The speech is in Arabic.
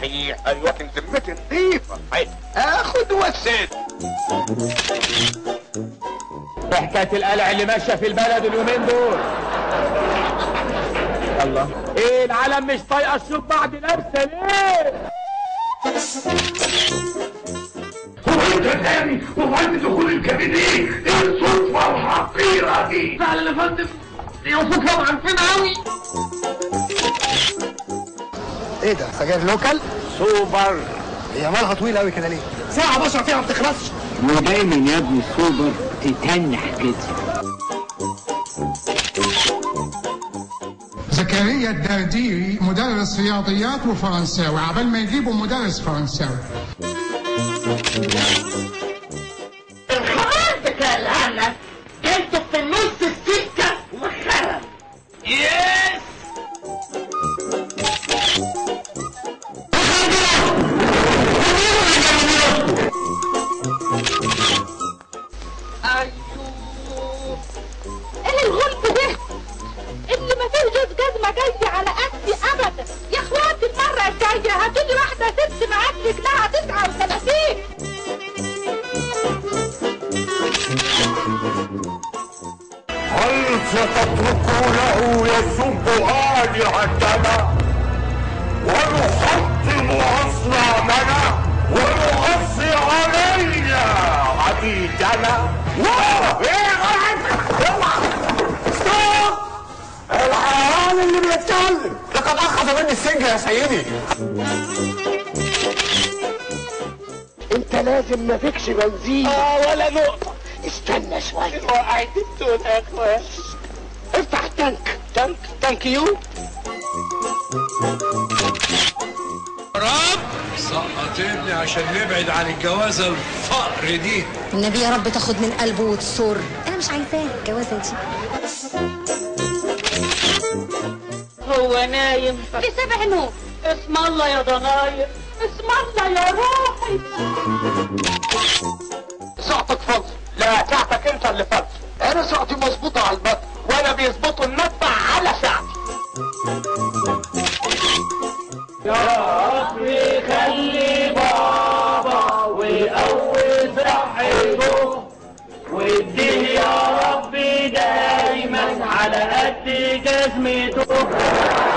صحيح. ايوه ذمتي نظيفه. اخد وسد. حكايه القلع اللي ماشيه في البلد اليومين دول. الله، ايه العالم مش طايقه تشوف بعض لابسه ليه؟ هو انت تاني وبعد دخول الكابينيه ايه الصدفه الحقيره دي؟ فعلا يا فندم، دي صدفه معفنه قوي. ايه ده؟ سجاير لوكال؟ سوبر. هي مالها طويله قوي كده ليه؟ ساعه بشرب فيها ما بتخلصش. ودايما يا ابني السوبر تتنح كده. زكريا الدرديري مدرس رياضيات وفرنساوي، عبال ما يجيبوا مدرس فرنساوي. الخمار بتاع العنب جايته في نص السكه وخرب. يس. ايه الغلب ده اللي ما فيش جزمه جايه على قدي ابدا؟ يا اخواتي المره الجايه هاتولي واحده ست معاك رجلها 39. هل ستتركونه يسب آلهتنا ونحطم أصنامنا ونغطي علينا عبيدنا؟ الحيوان اللي بيتكلم لقد اخذ مني السنجه يا سيدي. انت لازم ما فيكش بنزين ولا نقطه. استنى شويه. وقعت الدون يا اخويا. افتح التانك. تانك يو. رب سقط ابني عشان نبعد عن الجوازه الفقر دي. النبي يا رب تاخد من قلبه وتصر. انا مش عايزاه الجوازه دي. هو نايم في سبع نوم. اسم الله يا ضناير، اسم الله يا روحي. ساعتك فضل. لا ساعتك انت اللي فضل. انا ساعتي مظبوطه على المدفع وانا بيظبطوا المدفع على ساعتي. يا رب خلي بابا ويقوي صحته واديه يا رب دايما على قد جزمته.